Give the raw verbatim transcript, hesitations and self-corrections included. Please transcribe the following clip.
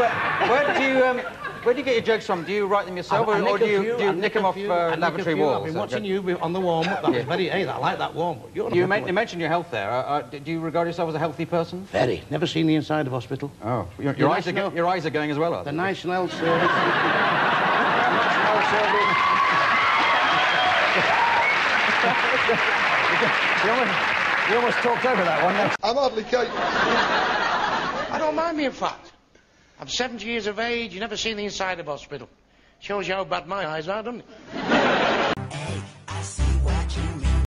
But where do you, um, where do you get your jokes from? Do you write them yourself, I, I or, or do you, few, do you nick them off uh, lavatory walls? I've been watching you on the warm-up. That was very... Hey, I like that warm-up. You, ma you mentioned your health there. Uh, uh, do you regard yourself as a healthy person? Very. Never seen the inside of hospital. Oh. Your, your, eyes, are your eyes are going as well, are they? The National Service... National Service... you, almost, you almost talked over that one. Then. I'm hardly capable. I don't mind being fat. I'm seventy years of age, you never seen the inside of hospital. Shows you how bad my eyes are, doesn't it?